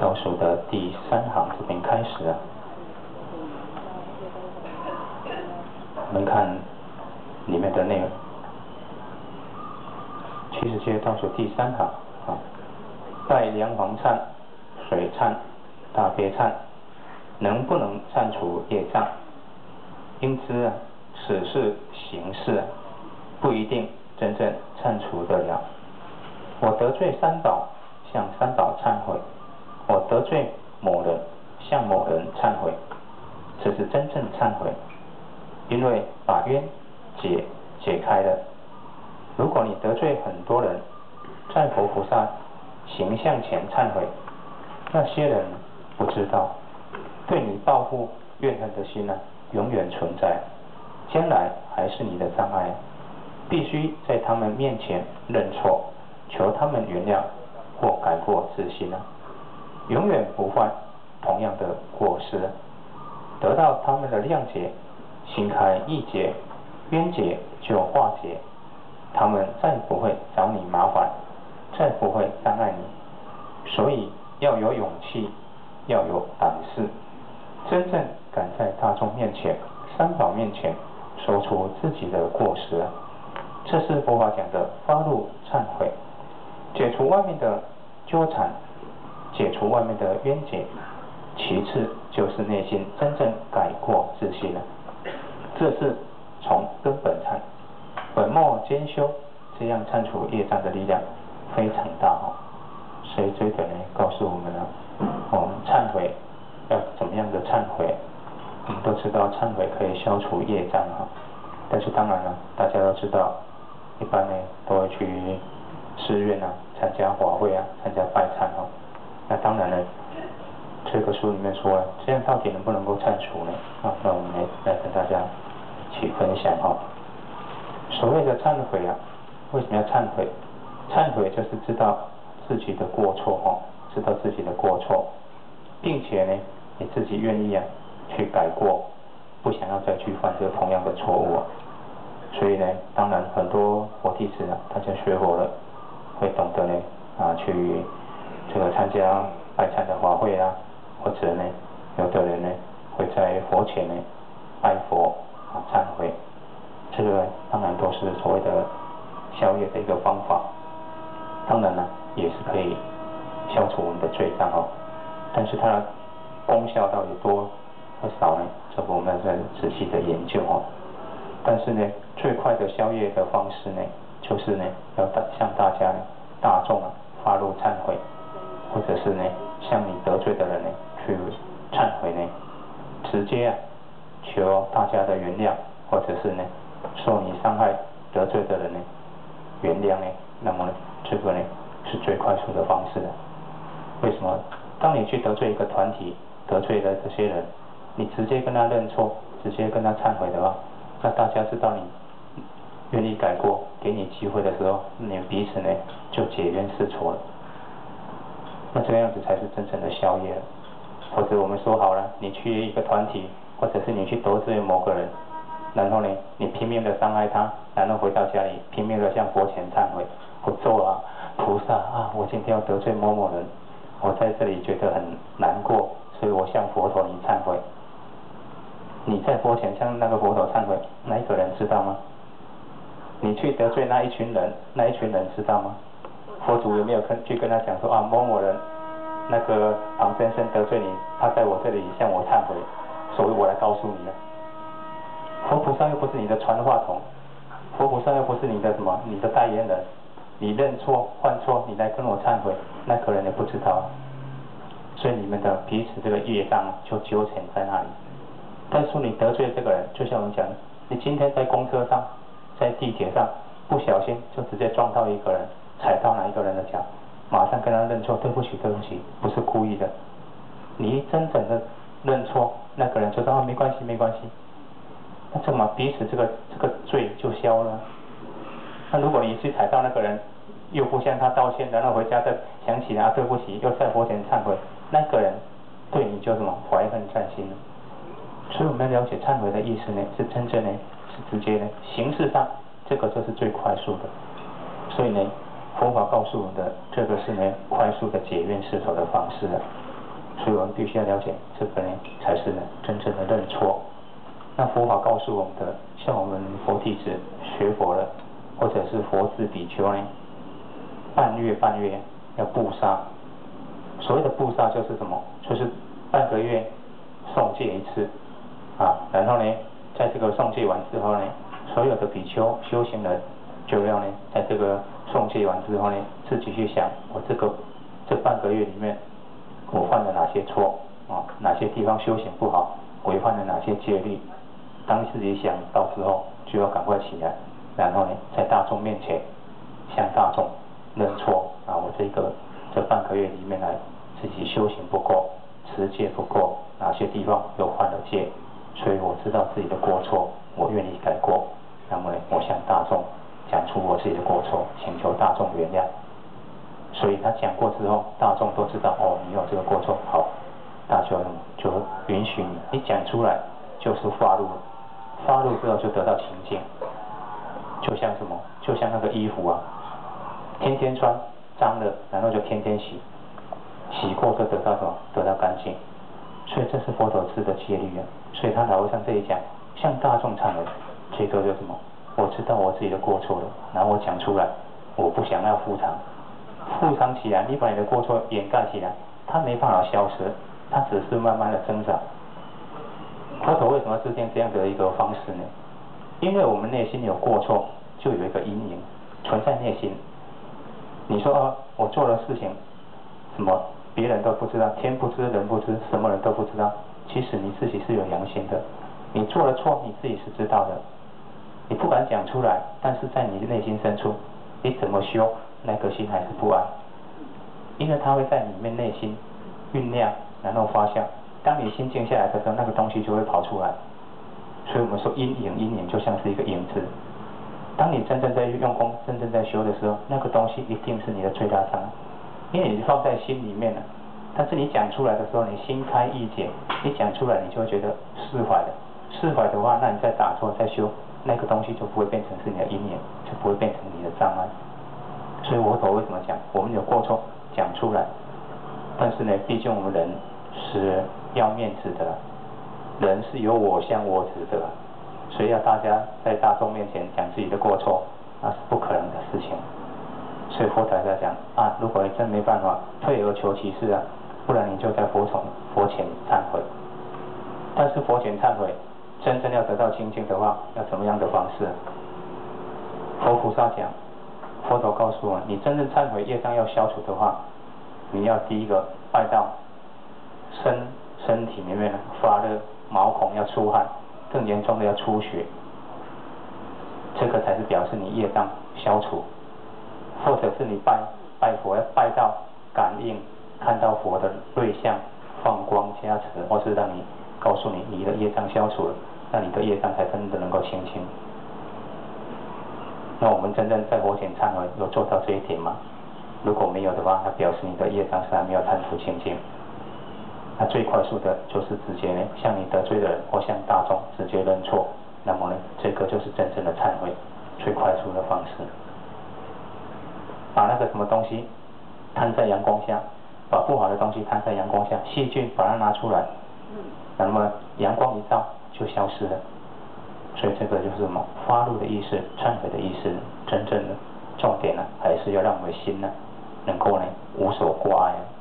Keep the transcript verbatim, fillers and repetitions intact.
倒数的第三行这边开始啊，我们看里面的内容。七十节倒数第三行啊，拜梁皇忏、水忏、大悲忏，能不能忏除业障？因知啊，此事行事啊，不一定真正忏除得了。我得罪三宝，向三宝忏悔；我得罪某人，向某人忏悔，这是真正忏悔，因为把冤解解开了。如果你得罪很多人，在佛菩萨形象前忏悔，那些人不知道，对你报复怨恨的心呢、啊，永远存在，将来还是你的障碍。必须在他们面前认错，求他们原谅或改过自新啊，永远不犯同样的过失，得到他们的谅解，心开意解，冤结就化解，他们再不会找你麻烦，再不会障碍你。所以要有勇气，要有胆识，真正敢在大众面前、三宝面前说出自己的过失啊，这是佛法讲的发露忏悔，解除外面的纠缠，解除外面的冤结，其次就是内心真正改过自新了。这是从根本忏，本末兼修，这样忏除业障的力量非常大哦。所以这个呢，告诉我们呢，我们忏悔要怎么样的忏悔？我们都知道忏悔可以消除业障哈，但是当然了，大家都知道，一般呢都会去寺院啊，参加法会啊，参加拜忏哦。那当然呢，这个书里面说了，这样到底能不能够忏除呢？啊，那我们来来跟大家一起分享哈。所谓的忏悔啊，为什么要忏悔？忏悔就是知道自己的过错哈，知道自己的过错，并且呢，你自己愿意啊去改过，不想要再去犯这同样的错误啊。所以呢，当然很多佛弟子啊，大家学佛了，会懂得呢啊去这个参加拜忏的法会啊，或者呢，有的人呢会在佛前呢拜佛啊忏悔，这个当然都是所谓的消业的一个方法。当然呢，也是可以消除我们的罪障哦，但是它的功效到底多或少呢？这个我们要再仔细的研究哦。但是呢，最快的消业的方式呢，就是呢，要向大家呢、大众啊发露忏悔，或者是呢，向你得罪的人呢去忏悔呢，直接啊求大家的原谅，或者是呢，受你伤害得罪的人呢原谅呢，那么呢，这个呢是最快速的方式的。为什么？当你去得罪一个团体，得罪了这些人，你直接跟他认错，直接跟他忏悔的话，那大家知道你愿意改过，给你机会的时候，你们彼此呢就解冤释错了。那这个样子才是真正的消业了。或者我们说好了，你去一个团体，或者是你去得罪某个人，然后呢，你拼命的伤害他，然后回到家里拼命的向佛前忏悔，不做啊，菩萨啊，我今天要得罪某某人，我在这里觉得很难过，所以我向佛陀你忏悔。你在佛前向那个佛陀忏悔，哪一个人知道吗？你去得罪那一群人，那一群人知道吗？佛祖有没有跟去跟他讲说啊，某某人那个庞先生得罪你，他在我这里向我忏悔，所以我来告诉你了。佛菩萨又不是你的传话筒，佛菩萨又不是你的什么，你的代言人，你认错犯错，你来跟我忏悔，那个人也不知道，所以你们的彼此这个业障就纠缠在那里。但是你得罪这个人，就像我们讲，你今天在公车上，在地铁上，不小心就直接撞到一个人，踩到哪一个人的脚，马上跟他认错，对不起对不起，不是故意的。你真正的认错，那个人就说啊没关系没关系，那这么彼此这个这个罪就消了。那如果你去踩到那个人，又不向他道歉，然后回家再想起来啊对不起，又在佛前忏悔，那个人对你就什么怀恨在心了。所以我们要了解忏悔的意思呢，是真正呢是直接呢，形式上这个就是最快速的。所以呢，佛法告诉我们的这个是呢快速的解冤释头的方式啊。 所以我们必须要了解这个呢，才是呢真正的认错。那佛法告诉我们的，像我们佛弟子学佛了，或者是佛子比丘呢，半月半月要布萨。所谓的布萨就是什么？就是半个月诵戒一次啊，然后呢，在这个诵戒完之后呢，所有的比丘修行人就要呢，在这个诵戒完之后呢，自己去想，我这个这半个月里面，我犯了哪些错啊？哪些地方修行不好，违反了哪些戒律？当自己想到之后，就要赶快起来，然后呢，在大众面前向大众认错啊！我这个这半个月里面来，自己修行不够，持戒不够，哪些地方又犯了戒，所以我知道自己的过错，我愿意改过。那么呢，我向大众讲出我自己的过错，请求大众原谅。所以他讲过之后，大众都知道哦，你有这个过错，好，大家就允许你，你讲出来就是发怒了。发怒之后就得到清净，就像什么？就像那个衣服啊，天天穿，脏了，然后就天天洗，洗过就得到什么？得到干净。所以这是佛陀制的戒律啊。所以他老和尚这一讲，向大众忏悔，最多就什么？我知道我自己的过错了，然后我讲出来，我不想要复偿，复偿起来，你把你的过错掩盖起来，它没办法消失，它只是慢慢的增长。佛陀为什么制定这样的一个方式呢？因为我们内心有过错，就有一个阴影存在内心。你说啊，我做了事情，什么别人都不知道，天不知人不知，什么人都不知道。其实你自己是有良心的，你做了错，你自己是知道的，你不敢讲出来，但是在你的内心深处，你怎么修，那颗心还是不安，因为它会在里面内心酝酿，然后发酵。当你心静下来的时候，那个东西就会跑出来。所以我们说阴影，阴影就像是一个影子。当你真正在用功、真正在修的时候，那个东西一定是你的最大障碍，因为你放在心里面了。但是你讲出来的时候，你心开意解，你讲出来，你就会觉得释怀了。释怀的话，那你再打坐、再修，那个东西就不会变成是你的阴影，就不会变成你的障碍。所以佛陀为什么讲，我们有过错讲出来？但是呢，毕竟我们人是要面子的，人是有我相我执的，所以要大家在大众面前讲自己的过错，那是不可能的事情。所以佛陀在讲啊，如果你真没办法，退而求其次啊，不然你就在佛从佛前忏悔。但是佛前忏悔，真正要得到清净的话，要怎么样的方式？佛菩萨讲，佛陀告诉我，你真正忏悔业障要消除的话，你要第一个拜到身身体里面发热，毛孔要出汗，更严重的要出血，这个才是表示你业障消除。或者是你拜拜佛要拜到感应，看到佛的瑞相放光加持，或是让你告诉你你的业障消除了，那你的业障才真的能够清净。那我们真正在佛前忏悔有做到这一点吗？如果没有的话，那表示你的业障是还没有忏除清净。那最快速的就是直接呢，向你得罪的人或向大众直接认错，那么呢，这个就是真正的忏悔，最快速的方式。把那个什么东西摊在阳光下，把不好的东西摊在阳光下，细菌把它拿出来，那么阳光一照就消失了。所以这个就是什么发怒的意思，忏悔的意思。真正的重点呢，还是要让我们的心呢，能够呢无所挂碍。